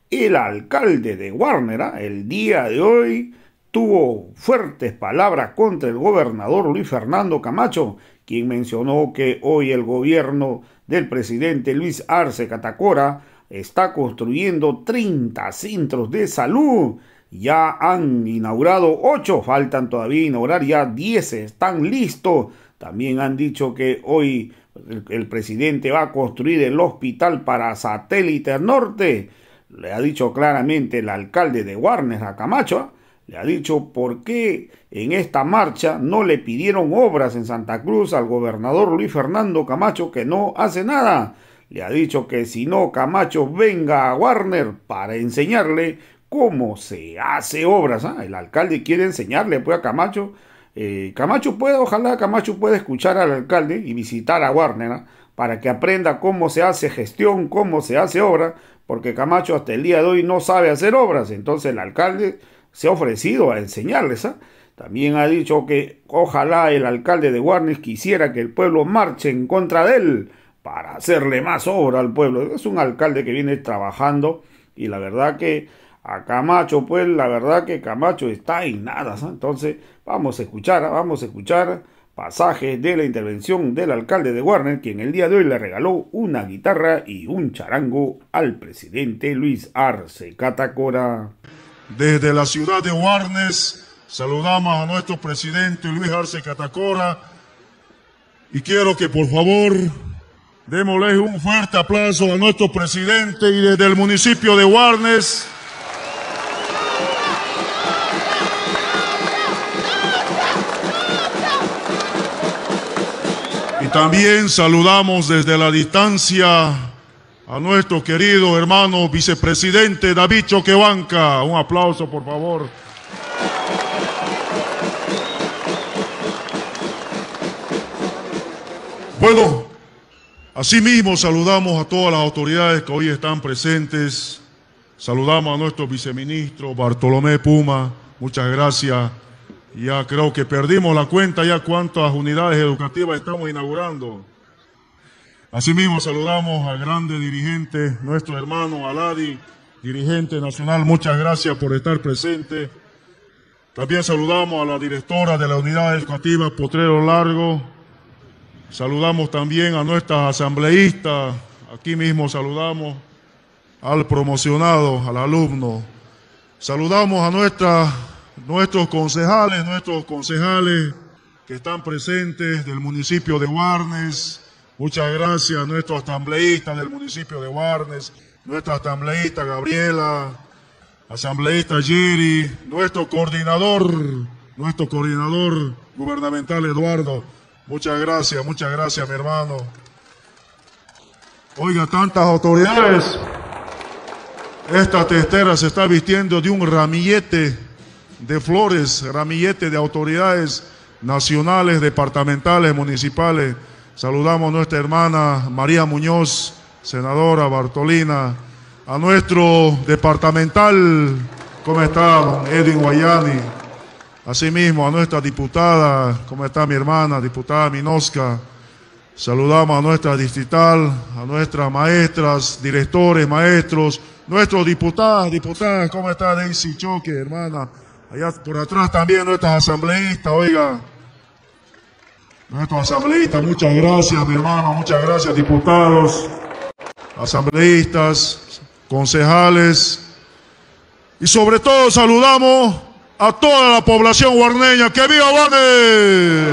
el alcalde de Warner, el día de hoy tuvo fuertes palabras contra el gobernador Luis Fernando Camacho, quien mencionó que hoy el gobierno del presidente Luis Arce Catacora está construyendo 30 centros de salud. Ya han inaugurado 8, faltan todavía inaugurar, ya 10 están listos. También han dicho que hoy el presidente va a construir el hospital para Satélite Norte. Le ha dicho claramente el alcalde de Warner a Camacho, le ha dicho por qué en esta marcha no le pidieron obras en Santa Cruz al gobernador Luis Fernando Camacho, que no hace nada. Le ha dicho que si no, Camacho venga a Warner para enseñarle cómo se hace obras. El alcalde quiere enseñarle pues a Camacho. Ojalá Camacho pueda escuchar al alcalde y visitar a Warner, para que aprenda cómo se hace gestión, cómo se hace obra, porque Camacho hasta el día de hoy no sabe hacer obras. Entonces el alcalde se ha ofrecido a enseñarles. También ha dicho que ojalá el alcalde de Warner quisiera que el pueblo marche en contra de él para hacerle más obra al pueblo. Es un alcalde que viene trabajando, y la verdad que a Camacho, pues la verdad que Camacho está en nada. Entonces vamos a escuchar pasajes de la intervención del alcalde de Warner, quien el día de hoy le regaló una guitarra y un charango al presidente Luis Arce Catacora. Desde la ciudad de Warner saludamos a nuestro presidente Luis Arce Catacora, y quiero que por favor démosle un fuerte aplauso a nuestro presidente. Y desde el municipio de Warner y también saludamos desde la distancia a nuestro querido hermano vicepresidente David Choquebanca. Un aplauso, por favor. Bueno, asimismo saludamos a todas las autoridades que hoy están presentes. Saludamos a nuestro viceministro Bartolomé Puma. Muchas gracias. Ya creo que perdimos la cuenta ya cuántas unidades educativas estamos inaugurando. Asimismo saludamos al grande dirigente, nuestro hermano Aladi, dirigente nacional. Muchas gracias por estar presente. También saludamos a la directora de la unidad educativa Potrero Largo. Saludamos también a nuestras asambleístas. Aquí mismo saludamos al promocionado, al alumno. Saludamos a nuestros concejales que están presentes del municipio de Warner. Muchas gracias a nuestros asambleístas del municipio de Warner, nuestra asambleísta Gabriela, asambleísta Jerry, nuestro coordinador gubernamental Eduardo. Muchas gracias, mi hermano. Oiga, tantas autoridades. Esta testera se está vistiendo de un ramillete de flores, ramillete de autoridades nacionales, departamentales, municipales. Saludamos a nuestra hermana María Muñoz, senadora Bartolina, a nuestro departamental, ¿cómo está? Edwin Guayani. Asimismo a nuestra diputada, ¿cómo está mi hermana? Diputada Minosca. Saludamos a nuestra distrital, a nuestras maestras, directores, maestros, nuestros diputadas, ¿cómo está Daisy Choque, hermana? Allá por atrás también nuestras asambleístas, oiga. Nuestros asambleístas, muchas gracias, mi hermano, muchas gracias, diputados, asambleístas, concejales, y sobre todo saludamos a toda la población guarneña. ¡Que viva Warner!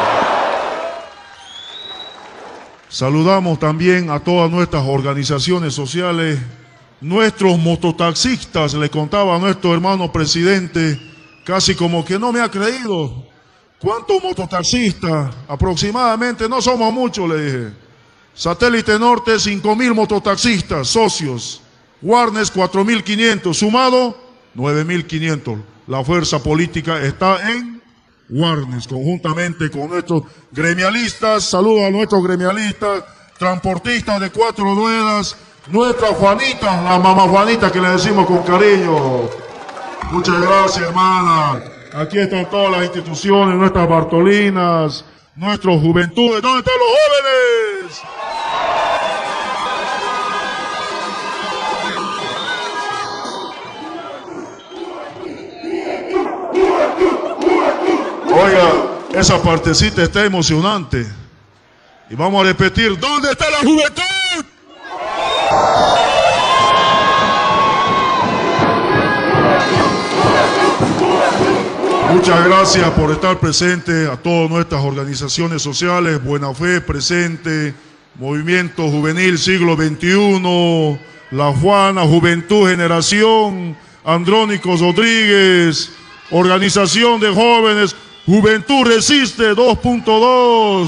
Saludamos también a todas nuestras organizaciones sociales, nuestros mototaxistas. Le contaba a nuestro hermano presidente, casi como que no me ha creído. ¿Cuántos mototaxistas? Aproximadamente, no somos muchos, le dije. Satélite Norte, 5.000 mototaxistas, socios. Warner, 4.500, sumado, 9.500. La fuerza política está en Warner, conjuntamente con nuestros gremialistas. Saludos a nuestros gremialistas, transportistas de 4 ruedas, nuestra Juanita, la mamá Juanita que le decimos con cariño. Muchas gracias, hermana. Aquí están todas las instituciones, nuestras Bartolinas, nuestros juventudes. ¿Dónde están los jóvenes? Esa partecita está emocionante. Y vamos a repetir, ¿dónde está la juventud? Muchas gracias por estar presente, a todas nuestras organizaciones sociales, Buena Fe presente, Movimiento Juvenil Siglo XXI, La Juana, Juventud Generación, Andrónico Rodríguez, Organización de Jóvenes, Juventud Resiste 2.2.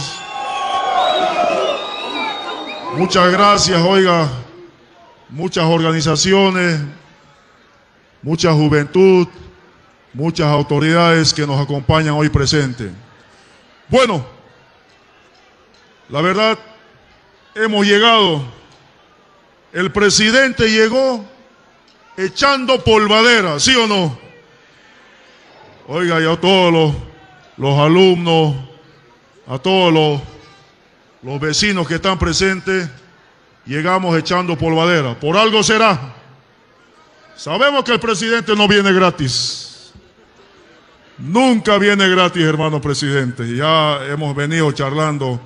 Muchas gracias, oiga, muchas organizaciones, mucha juventud, muchas autoridades que nos acompañan hoy presentes. Bueno, la verdad, hemos llegado. El presidente llegó echando polvadera, ¿sí o no? Oiga, y a todos los alumnos, a todos los vecinos que están presentes, llegamos echando polvadera. Por algo será. Sabemos que el presidente no viene gratis. Nunca viene gratis, hermano presidente. Ya hemos venido charlando.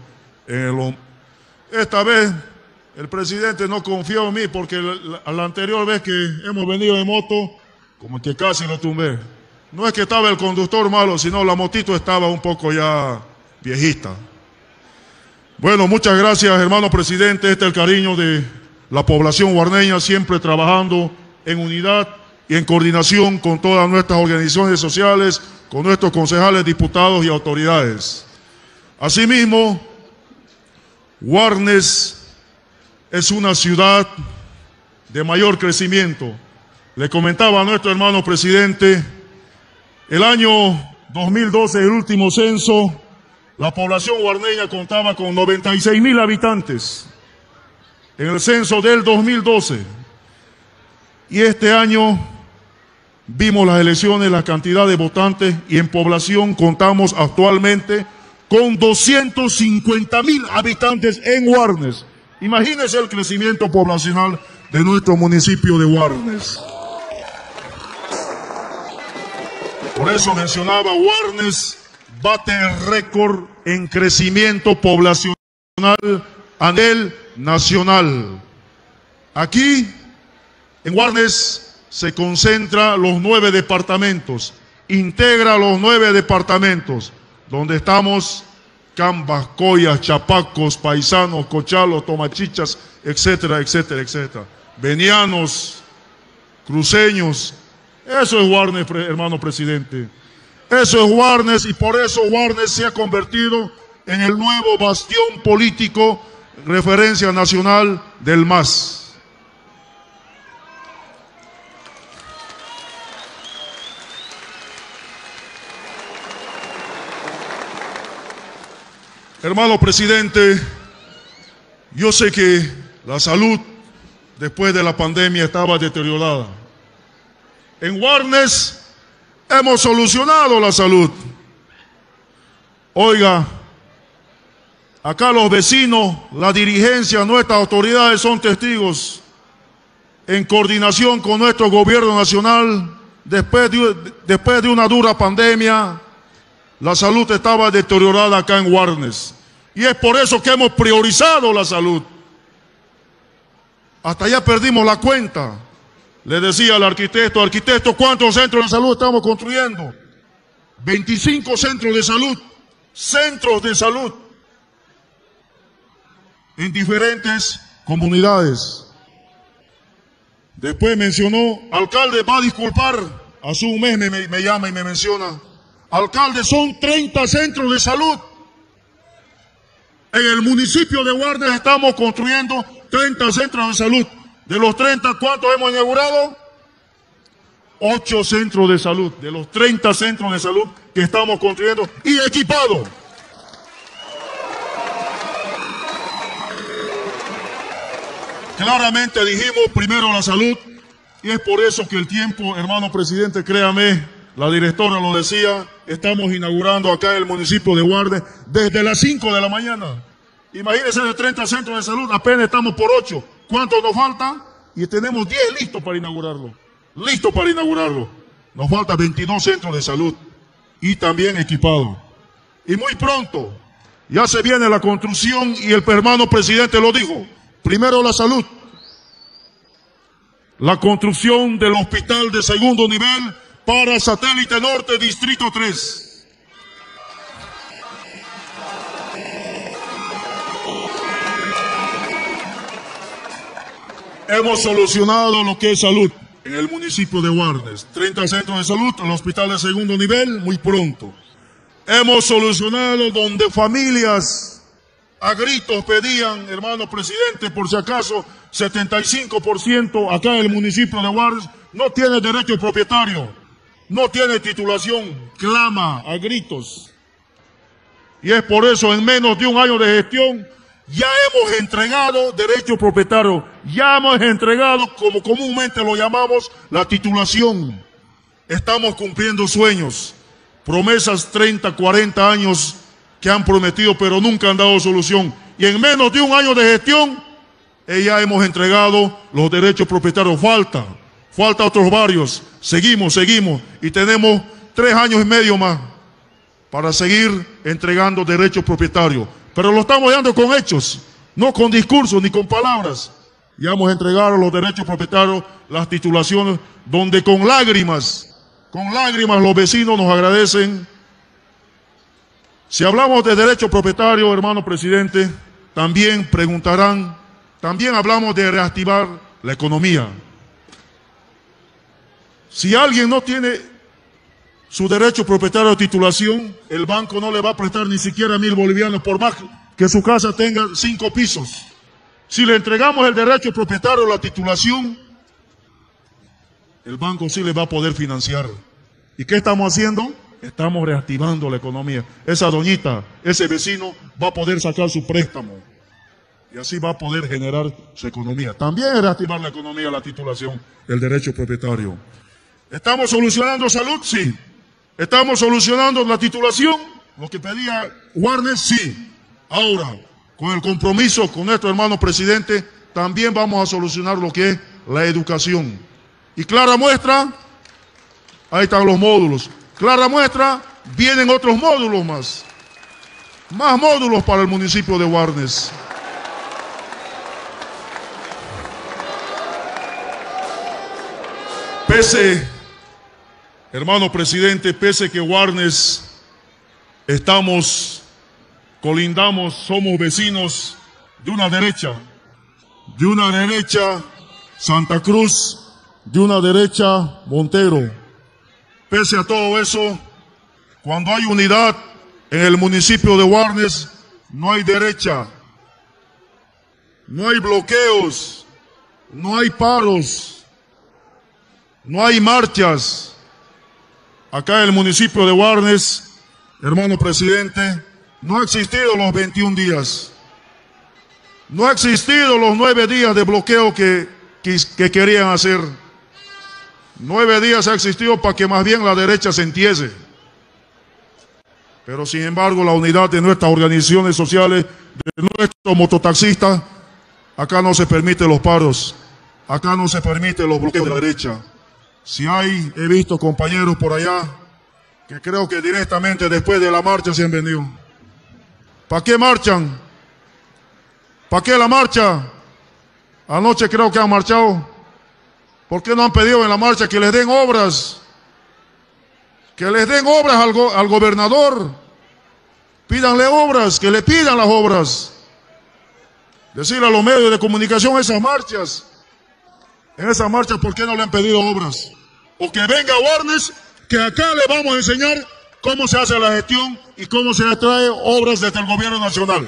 Esta vez el presidente no confió en mí porque la anterior vez que hemos venido de moto, como que casi lo tumbé. No es que estaba el conductor malo, sino la motito estaba un poco ya viejita. Bueno, muchas gracias, hermano presidente. Este es el cariño de la población guarneña, siempre trabajando en unidad y en coordinación con todas nuestras organizaciones sociales, con nuestros concejales, diputados y autoridades. Asimismo, Guarnes es una ciudad de mayor crecimiento. Le comentaba a nuestro hermano presidente, el año 2012, el último censo, la población guarneña contaba con 96.000 habitantes en el censo del 2012. Y este año vimos las elecciones, la cantidad de votantes, y en población contamos actualmente con 250.000 habitantes en Guarnes. Imagínense el crecimiento poblacional de nuestro municipio de Guarnes. Por eso mencionaba, Guarnes bate el récord en crecimiento poblacional a nivel nacional. Aquí, en Guarnes, se concentra los 9 departamentos, integra los 9 departamentos, donde estamos Cambas, Coyas, Chapacos, Paisanos, Cochalos, Tomachichas, etcétera, etcétera, etcétera. Venianos, cruceños. Eso es Guarnes, hermano presidente. Eso es Guarnes, y por eso Guarnes se ha convertido en el nuevo bastión político, referencia nacional del MAS. Hermano presidente, yo sé que la salud después de la pandemia estaba deteriorada. En Guarnes hemos solucionado la salud. Oiga, acá los vecinos, la dirigencia, nuestras autoridades son testigos. En coordinación con nuestro gobierno nacional, después de una dura pandemia, la salud estaba deteriorada acá en Guarnes. Y es por eso que hemos priorizado la salud. Hasta ya perdimos la cuenta. Le decía al arquitecto, ¿cuántos centros de salud estamos construyendo? 25 centros de salud, en diferentes comunidades. Después mencionó, alcalde, va a disculpar, hace un mes me llama y me menciona, alcalde, son 30 centros de salud. En el municipio de Guarnes estamos construyendo 30 centros de salud. De los 30, ¿cuántos hemos inaugurado? 8 centros de salud, de los 30 centros de salud que estamos construyendo y equipados. Claramente dijimos primero la salud, y es por eso que el tiempo, hermano presidente, créame, la directora lo decía, estamos inaugurando acá en el municipio de Guarnes desde las 5 de la mañana. Imagínense, de 30 centros de salud, apenas estamos por 8. ¿Cuántos nos faltan? Y tenemos 10 listos para inaugurarlo. Listos para inaugurarlo. Nos faltan 22 centros de salud y también equipados. Y muy pronto ya se viene la construcción y el hermano presidente lo dijo. Primero la salud. La construcción del hospital de segundo nivel para Satélite Norte, Distrito 3. Hemos solucionado lo que es salud en el municipio de Guarnes. 30 centros de salud, el hospital de segundo nivel, muy pronto. Hemos solucionado donde familias a gritos pedían, hermano presidente, por si acaso, 75% acá en el municipio de Guarnes no tiene derecho propietario, no tiene titulación, clama a gritos. Y es por eso, en menos de un año de gestión, ya hemos entregado derecho propietario, ya hemos entregado, como comúnmente lo llamamos, la titulación. Estamos cumpliendo sueños, promesas 30, 40 años que han prometido pero nunca han dado solución. Y en menos de un año de gestión, ya hemos entregado los derechos propietarios. Falta otros barrios, seguimos y tenemos 3 años y medio más para seguir entregando derechos propietarios. Pero lo estamos dando con hechos, no con discursos ni con palabras. Ya hemos entregado los derechos propietarios, las titulaciones, donde con lágrimas los vecinos nos agradecen. Si hablamos de derecho propietario, hermano presidente, también preguntarán, también hablamos de reactivar la economía. Si alguien no tiene su derecho propietario de titulación, el banco no le va a prestar ni siquiera 1.000 bolivianos, por más que su casa tenga 5 pisos. Si le entregamos el derecho propietario de la titulación, el banco sí le va a poder financiar. ¿Y qué estamos haciendo? Estamos reactivando la economía. Esa doñita, ese vecino va a poder sacar su préstamo y así va a poder generar su economía. También es reactivar la economía, la titulación, el derecho propietario. ¿Estamos solucionando salud? Sí. ¿Estamos solucionando la titulación? Lo que pedía Guarnes, sí. Ahora, con el compromiso con nuestro hermano presidente, también vamos a solucionar lo que es la educación. Y clara muestra, ahí están los módulos. Clara muestra, vienen otros módulos más. Más módulos para el municipio de Guarnes. Hermano presidente, pese que Guarnes colindamos, somos vecinos de una derecha Santa Cruz, de una derecha Montero. Pese a todo eso, cuando hay unidad en el municipio de Guarnes, no hay derecha, no hay bloqueos, no hay paros, no hay marchas. Acá en el municipio de Guarnes, hermano presidente, no ha existido los 21 días. No ha existido los 9 días de bloqueo que querían hacer. 9 días ha existido para que más bien la derecha se entiese. Pero sin embargo, la unidad de nuestras organizaciones sociales, de nuestros mototaxistas, acá no se permiten los paros. Acá no se permiten los bloqueos de la derecha. Si he visto compañeros por allá que creo que directamente después de la marcha se han venido. ¿Para qué marchan? ¿Para qué la marcha? Anoche creo que han marchado. ¿Por qué no han pedido en la marcha que les den obras? Que les den obras al gobernador. Pídanle obras, que le pidan las obras. Decirle a los medios de comunicación en esas marchas, ¿por qué no le han pedido obras? O que venga Guarnes, que acá le vamos a enseñar cómo se hace la gestión y cómo se atrae obras desde el gobierno nacional.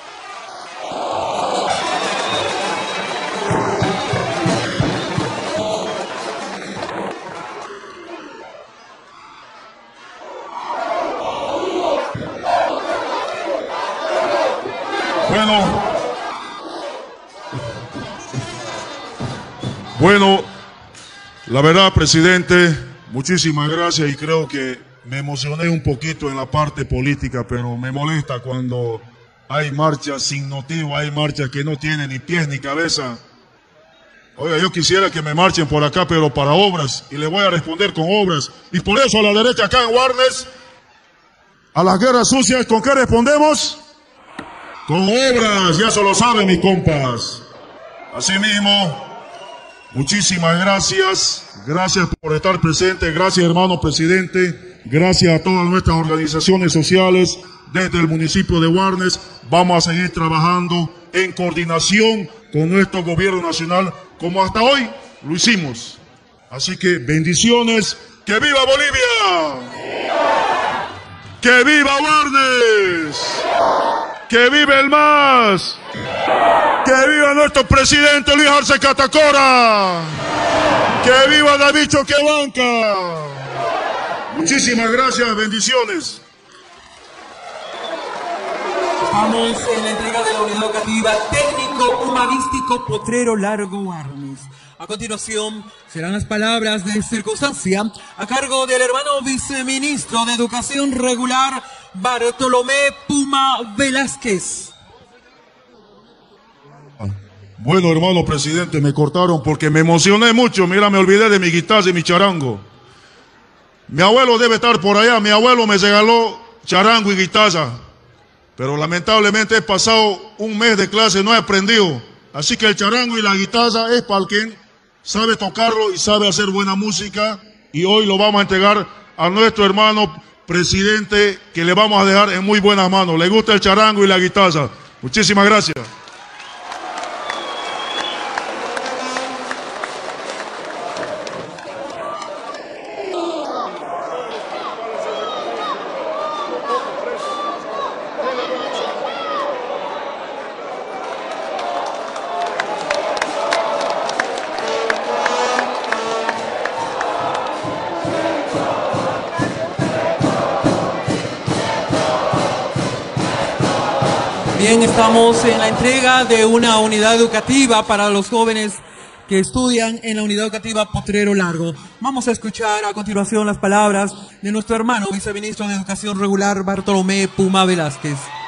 Bueno, la verdad, presidente, muchísimas gracias y creo que me emocioné un poquito en la parte política, pero me molesta cuando hay marchas sin motivo, hay marchas que no tienen ni pies ni cabeza. Oiga, yo quisiera que me marchen por acá, pero para obras, y le voy a responder con obras. Y por eso a la derecha acá en Guarnes, A las guerras sucias, ¿con qué respondemos? Con obras, ya se lo saben mis compas. Asimismo, muchísimas gracias. Gracias por estar presente. Gracias, hermano presidente. Gracias a todas nuestras organizaciones sociales desde el municipio de Warnes. Vamos a seguir trabajando en coordinación con nuestro gobierno nacional, como hasta hoy lo hicimos. Así que bendiciones. ¡Que viva Bolivia! ¡Que viva Warnes! ¡Que viva el MAS! ¡Que viva nuestro presidente Luis Arce Catacora! ¡Que viva David Choquebanca! Muchísimas gracias, bendiciones. Estamos en la entrega de la unidad educativa técnico-humanístico Potrero Largo Warnes. A continuación serán las palabras de circunstancia a cargo del hermano viceministro de Educación Regular Bartolomé Puma Velázquez. Bueno, hermano presidente, me cortaron porque me emocioné mucho. Mira, me olvidé de mi guitarra y mi charango. Mi abuelo debe estar por allá. Mi abuelo me regaló charango y guitarra, pero lamentablemente he pasado un mes de clase, no he aprendido. Así que el charango y la guitarra es para quien sabe tocarlo y sabe hacer buena música. Y hoy lo vamos a entregar a nuestro hermano presidente, que le vamos a dejar en muy buenas manos. Le gusta el charango y la guitarra. Muchísimas gracias. Bien, estamos en la entrega de una unidad educativa para los jóvenes que estudian en la unidad educativa Potrero Largo. Vamos a escuchar a continuación las palabras de nuestro hermano viceministro de Educación Regular Bartolomé Puma Velázquez.